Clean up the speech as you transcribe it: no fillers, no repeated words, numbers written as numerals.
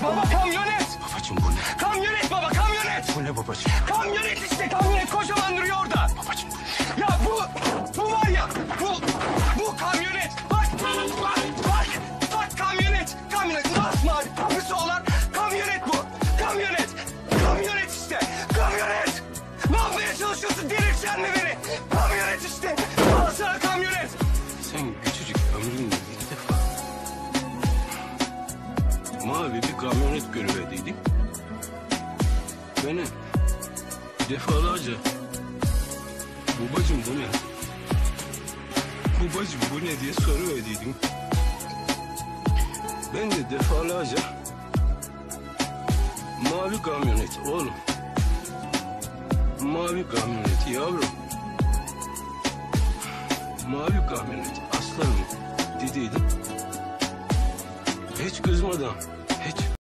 Baba kamyonet. Babacığım bu ne? Kamyonet baba kamyonet. Bu ne babacığım? Kamyonet işte kamyonet kocaman duruyor orada. Babacığım bu ne? Ya bu var ya bu kamyonet. Bak kamyonet. Kamyonet masmavi kapısı olan kamyonet bu. Kamyonet. Kamyonet işte. Kamyonet. Ne yapmaya çalışıyorsun? Delirteceksin mi beni? Kamyonet işte. Al sana kamyonet. Sen küçücük ömründe ilk defa mavi bir kamyonet görüverdiydim. Beni defalarca babacığım bu ne? Babacığım bu ne diye soruverdiydim. Ben de defalarca mavi kamyonet oğlum. Mavi kamyonet yavrum. Mavi kamyonet aslanım dediydim. Hiç kızmadan